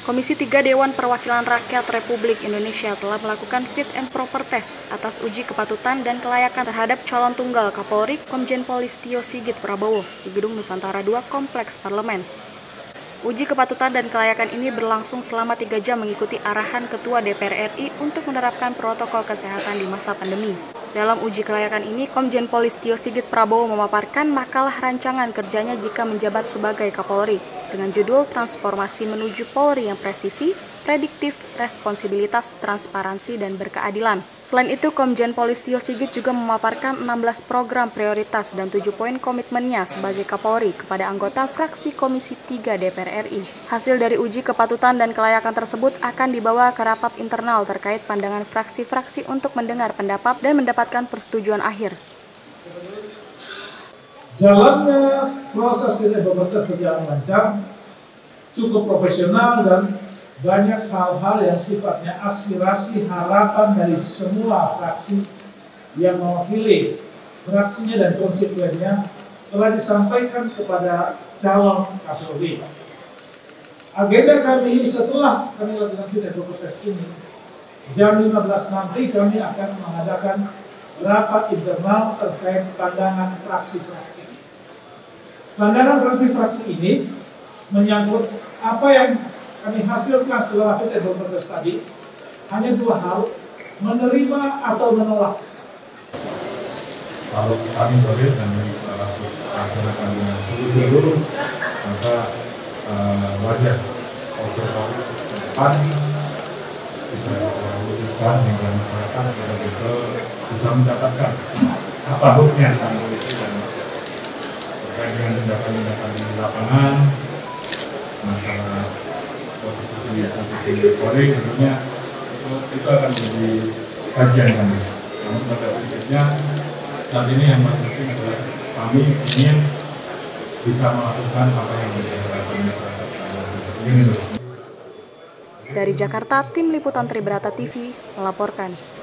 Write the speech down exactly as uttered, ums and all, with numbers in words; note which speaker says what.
Speaker 1: Komisi tiga Dewan Perwakilan Rakyat Republik Indonesia telah melakukan fit and proper test atas uji kepatutan dan kelayakan terhadap calon tunggal Kapolri Komjen Pol Listio Sigit Prabowo di Gedung Nusantara dua Kompleks Parlemen. Uji kepatutan dan kelayakan ini berlangsung selama tiga jam mengikuti arahan Ketua D P R R I untuk menerapkan protokol kesehatan di masa pandemi. Dalam uji kelayakan ini, Komjen Pol Listio Sigit Prabowo memaparkan makalah rancangan kerjanya jika menjabat sebagai Kapolri dengan judul Transformasi Menuju Polri yang Presisi, Prediktif, Responsibilitas, Transparansi, dan Berkeadilan. Selain itu, Komjen Pol Listio Sigit juga memaparkan enam belas program prioritas dan tujuh poin komitmennya sebagai Kapolri kepada anggota fraksi Komisi tiga D P R R I. Hasil dari uji kepatutan dan kelayakan tersebut akan dibawa ke rapat internal terkait pandangan fraksi-fraksi untuk mendengar pendapat dan mendapatkan persetujuan akhir.
Speaker 2: Jalannya proses fit and proper test berjalan lancar, cukup profesional, dan banyak hal-hal yang sifatnya aspirasi harapan dari semua fraksi yang mewakili fraksinya dan konstituennya telah disampaikan kepada calon Kapolri. Agenda kami setelah kami lakukan fit and proper test ini, jam lima belas nanti kami akan mengadakan rapat internal terkait pandangan fraksi-fraksi. Pandangan fraksi-fraksi ini menyangkut apa yang kami hasilkan setelah fit and proper test tadi, hanya dua hal, menerima atau menolak.
Speaker 3: Kalau kami solid dan laksanakan dengan sungguh-sungguh, maka uh, wajar Polri ke depan bisa wujudkan hingga masyarakat betul-betul bisa mendapatkan apa huknya tentang polisi dan terkait dengan tindakan-tindakan di lapangan, masalah posisi posisi Polri tentunya itu, itu akan menjadi kajian kami. Namun pada prinsipnya saat ini yang paling penting adalah kami ingin bisa melakukan apa yang menjadi harapan masyarakat.
Speaker 1: Dari Jakarta, Tim Liputan Tribrata T V melaporkan.